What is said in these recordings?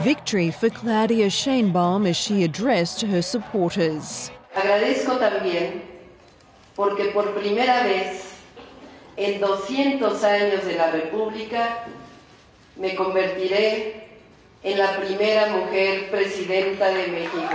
victory for Claudia Sheinbaum as she addressed her supporters. Agradezco también porque por primera vez en 200 años de la República me convertiré en la primera mujer presidenta de México.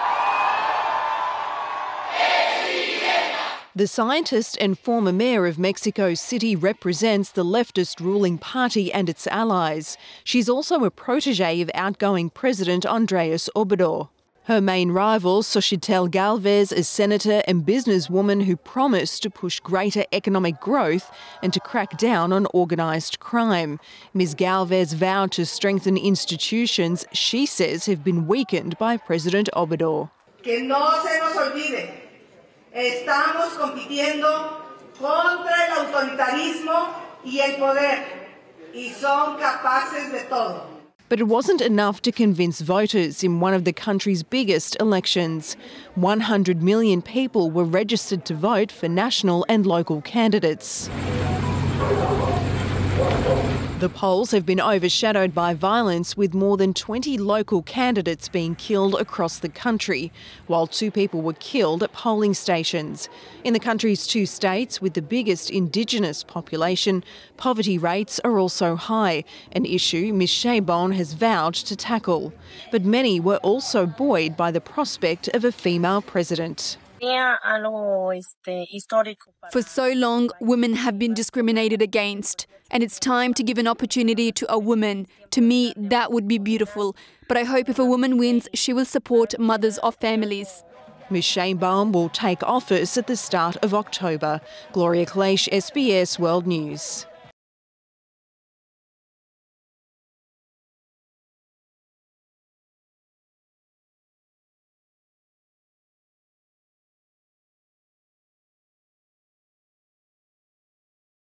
The scientist and former mayor of Mexico City represents the leftist ruling party and its allies. She's also a protege of outgoing President Andrés Obrador. Her main rival, Xochitl Gálvez, is senator and businesswoman who promised to push greater economic growth and to crack down on organised crime. Ms Gálvez vowed to strengthen institutions she says have been weakened by President Obrador. Que no se nos olvide, estamos compitiendo contra el autoritarismo y el poder, y son capaces de todo. But it wasn't enough to convince voters in one of the country's biggest elections. 100 million people were registered to vote for national and local candidates. The polls have been overshadowed by violence, with more than 20 local candidates being killed across the country, while 2 people were killed at polling stations. In the country's 2 states with the biggest Indigenous population, poverty rates are also high, an issue Ms Sheinbaum has vowed to tackle. But many were also buoyed by the prospect of a female president. For so long, women have been discriminated against, and it's time to give an opportunity to a woman. To me, that would be beautiful. But I hope if a woman wins, she will support mothers of families. Ms Sheinbaum will take office at the start of October. Claudia Sheinbaum, SBS World News.